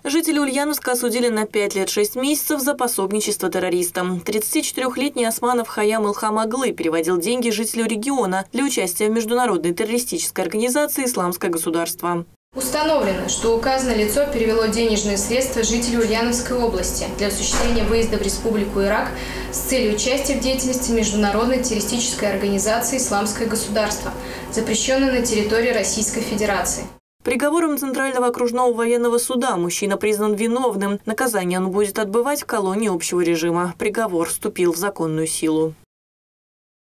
Жители Ульяновска осудили на 5 лет 6 месяцев за пособничество террористам. 34-летний Османов Хаям Илхам Аглы переводил деньги жителю региона для участия в международной террористической организации «Исламское государство». Установлено, что указанное лицо перевело денежные средства жителю Ульяновской области для осуществления выезда в Республику Ирак с целью участия в деятельности международной террористической организации «Исламское государство», запрещенной на территории Российской Федерации. Приговором Центрального окружного военного суда мужчина признан виновным. Наказание он будет отбывать в колонии общего режима. Приговор вступил в законную силу.